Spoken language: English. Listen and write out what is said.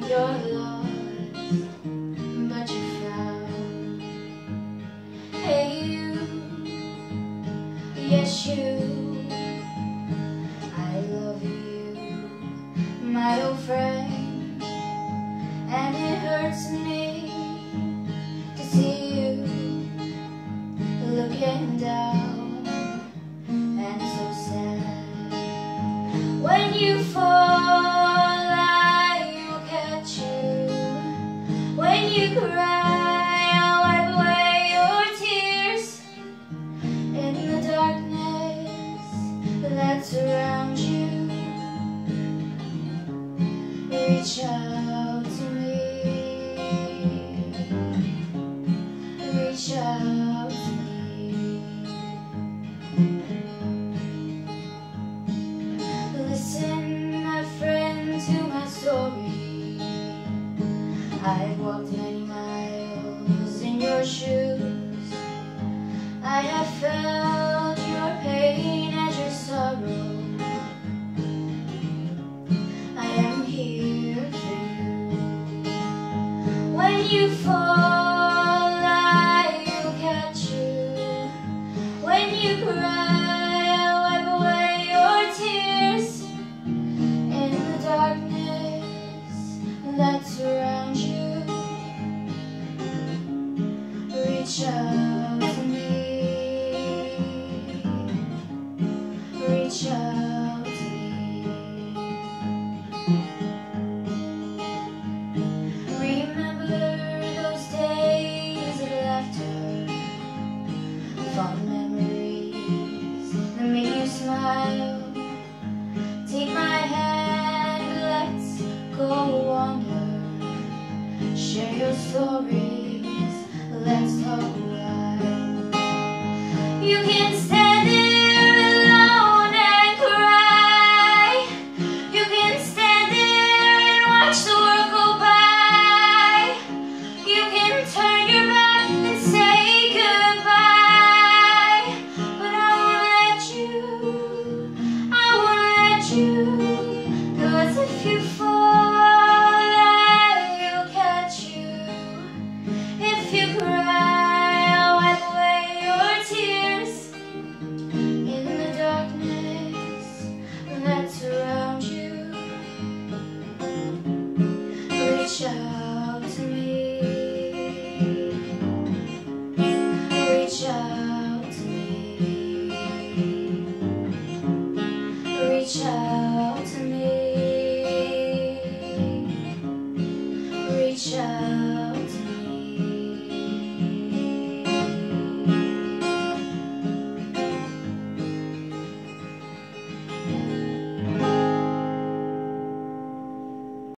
You're lost, but you found. Hey you, yes you, I love you, my old friend. And it hurts me to see you looking down, and so sad. When you fall, I will catch you. When you cry, I'll wipe away your tears. In the darkness that surrounds you, reach out to me. Reach out to me. Listen, my friend, to my story. I've walked many miles in your shoes. I have felt your pain and your sorrow. I am here for you. When you fall, I will catch you. When you cry, I'll wipe away your tears. In the darkness that surrounds you, reach out to me. Reach out to me. Remember those days of laughter, fond memories that make you smile. Take my hand, let's go wander. Share your stories, let's talk a while. You can stand there alone and cry. You can stand there and watch the world go by. You can turn your back and say goodbye. But I won't let you, I won't let you. 'Cause if you fall, I'll catch you. If you cry, I'll wipe away your tears. In the darkness that surrounds you, reach out to me. Reach out to me. Reach out.